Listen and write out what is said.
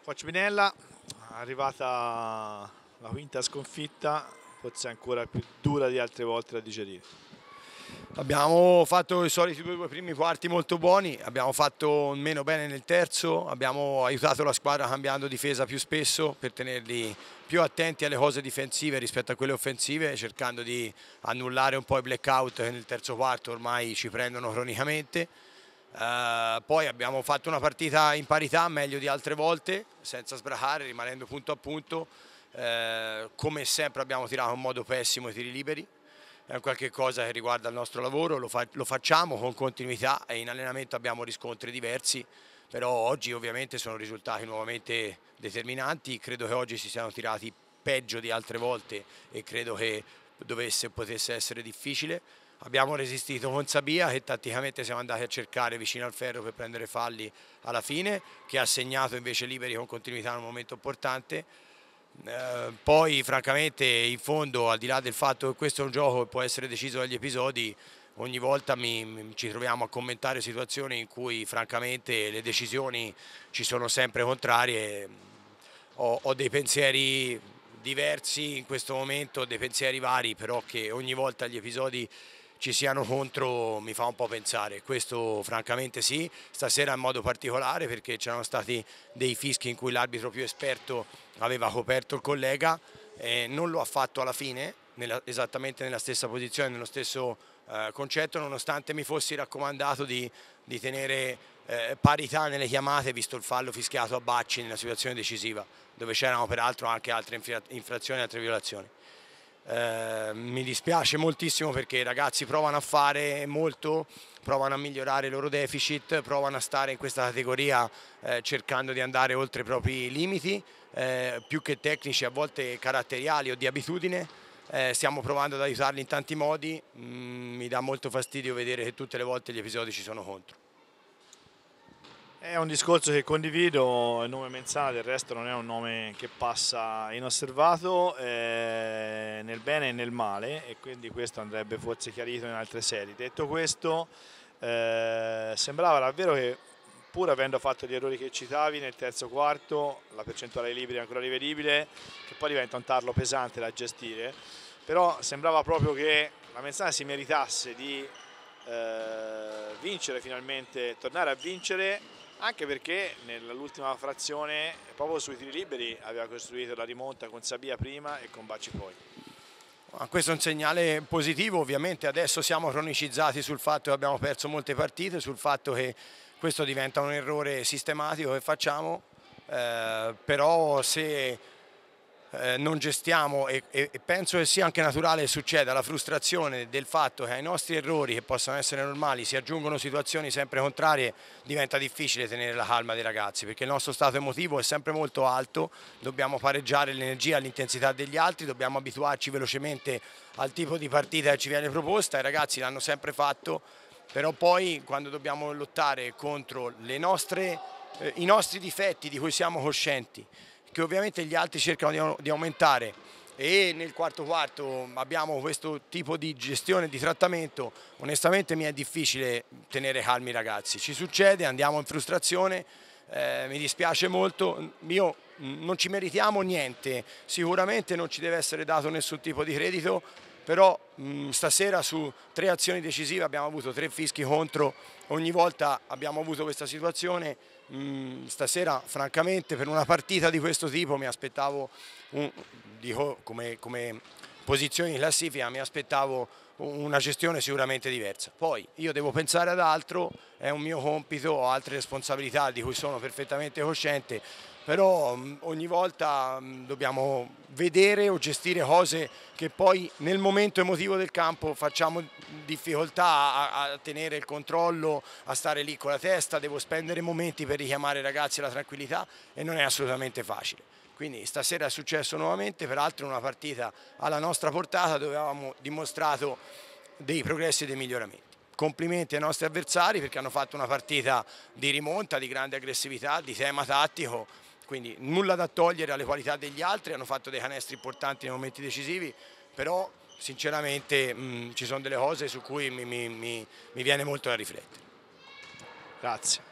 Coach Binella, arrivata la quinta sconfitta, forse ancora più dura di altre volte da digerire. Abbiamo fatto i soliti due primi quarti molto buoni, abbiamo fatto meno bene nel terzo, abbiamo aiutato la squadra cambiando difesa più spesso per tenerli più attenti alle cose difensive rispetto a quelle offensive, cercando di annullare un po' i blackout che nel terzo quarto ormai ci prendono cronicamente. Poi abbiamo fatto una partita in parità, meglio di altre volte, senza sbracare, rimanendo punto a punto. Come sempre abbiamo tirato in modo pessimo i tiri liberi. È un qualche cosa che riguarda il nostro lavoro, lo facciamo con continuità e in allenamento abbiamo riscontri diversi, però oggi ovviamente sono risultati nuovamente determinanti. Credo che oggi si siano tirati peggio di altre volte e credo che potesse essere difficile. Abbiamo resistito con Sabia, che tatticamente siamo andati a cercare vicino al ferro per prendere falli alla fine, che ha segnato invece liberi con continuità in un momento importante. Poi francamente in fondo, al di là del fatto che questo è un gioco che può essere deciso dagli episodi, ogni volta ci troviamo a commentare situazioni in cui francamente le decisioni ci sono sempre contrarie. Ho dei pensieri diversi in questo momento, dei pensieri vari, però che ogni volta gli episodi ci siano contro mi fa un po' pensare. Questo francamente sì, stasera in modo particolare perché c'erano stati dei fischi in cui l'arbitro più esperto aveva coperto il collega e non lo ha fatto alla fine, esattamente nella stessa posizione, nello stesso concetto, nonostante mi fossi raccomandato di tenere parità nelle chiamate, visto il fallo fischiato a Bacci nella situazione decisiva, dove c'erano peraltro anche altre infrazioni e altre violazioni. Mi dispiace moltissimo perché i ragazzi provano a fare molto, provano a migliorare i loro deficit, provano a stare in questa categoria cercando di andare oltre i propri limiti, più che tecnici, a volte caratteriali o di abitudine. Stiamo provando ad aiutarli in tanti modi, mi dà molto fastidio vedere che tutte le volte gli episodi ci sono contro. È un discorso che condivido, il nome Menzana del resto non è un nome che passa inosservato nel bene e nel male, e quindi questo andrebbe forse chiarito in altre sedi. Detto questo, sembrava davvero che, pur avendo fatto gli errori che citavi nel terzo quarto, la percentuale liberi è ancora rivedibile, che poi diventa un tarlo pesante da gestire, però sembrava proprio che la Menzana si meritasse di vincere finalmente, tornare a vincere, anche perché nell'ultima frazione proprio sui tiri liberi aveva costruito la rimonta con Sabia prima e con Bacci poi. Questo è un segnale positivo, ovviamente adesso siamo cronicizzati sul fatto che abbiamo perso molte partite, sul fatto che questo diventa un errore sistematico che facciamo, però se non gestiamo e penso che sia anche naturale che succeda la frustrazione del fatto che ai nostri errori, che possono essere normali, si aggiungono situazioni sempre contrarie, diventa difficile tenere la calma dei ragazzi, perché il nostro stato emotivo è sempre molto alto, dobbiamo pareggiare l'energia e l'intensità degli altri, dobbiamo abituarci velocemente al tipo di partita che ci viene proposta. I ragazzi l'hanno sempre fatto, però poi quando dobbiamo lottare contro i nostri difetti di cui siamo coscienti, che ovviamente gli altri cercano di aumentare, e nel quarto quarto abbiamo questo tipo di gestione e di trattamento, onestamente mi è difficile tenere calmi i ragazzi. Ci succede, andiamo in frustrazione, mi dispiace molto, non ci meritiamo niente, sicuramente non ci deve essere dato nessun tipo di credito, però stasera su 3 azioni decisive abbiamo avuto 3 fischi contro, ogni volta abbiamo avuto questa situazione. Stasera francamente per una partita di questo tipo mi aspettavo, come posizioni di classifica, mi aspettavo una gestione sicuramente diversa. Poi io devo pensare ad altro, è un mio compito, ho altre responsabilità di cui sono perfettamente cosciente, però ogni volta dobbiamo vedere o gestire cose che poi nel momento emotivo del campo facciamo difficoltà a tenere il controllo, a stare lì con la testa, devo spendere momenti per richiamare i ragazzi alla tranquillità e non è assolutamente facile. Quindi stasera è successo nuovamente, peraltro in una partita alla nostra portata dove avevamo dimostrato dei progressi e dei miglioramenti. Complimenti ai nostri avversari perché hanno fatto una partita di rimonta, di grande aggressività, di tema tattico, quindi nulla da togliere alle qualità degli altri, hanno fatto dei canestri importanti nei momenti decisivi, però sinceramente ci sono delle cose su cui mi viene molto da riflettere. Grazie.